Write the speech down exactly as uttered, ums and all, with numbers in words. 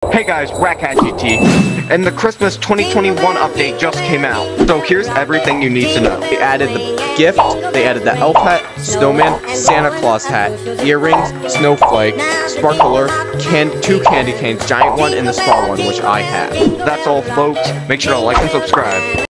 Hey guys, Ratcat G T, and the Christmas twenty twenty-one update just came out, so here's everything you need to know. They added the gift, they added the elf hat, snowman, Santa Claus hat, earrings, snowflake, sparkler, can two candy canes, giant one and the small one, which I have. That's all folks, make sure to like and subscribe.